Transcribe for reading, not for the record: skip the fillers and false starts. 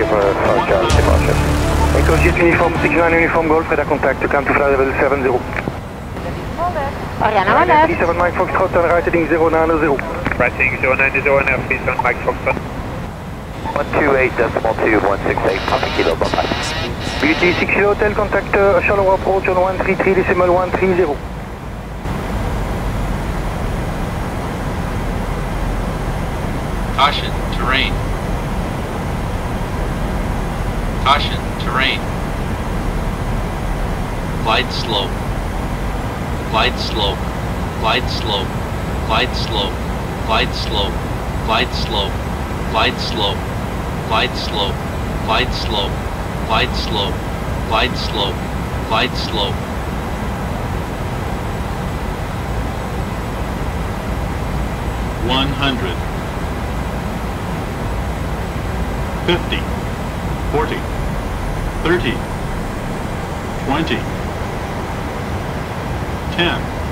you for forecast departure. Echo Jet Uniform 69 Uniform Golf, radar contact to come to flight level 70. Ariana Mallet. 37 Mike Foxtrot and right heading 090. Right heading 090 and air 37 Mike Foxtrot. 128.2, 168, Kilo, bye-bye. BT 60 Hotel, contact shallow approach on 133.130. Caution, terrain. Caution, terrain. Glide slope. Glide slope. Glide slope. Glide slope. Glide slope. Glide slope. Glide slope. Glide slope. Glide slope. Glide slope. Glide slope. Glide slope. $100. 50, 40, 30, 20, 10,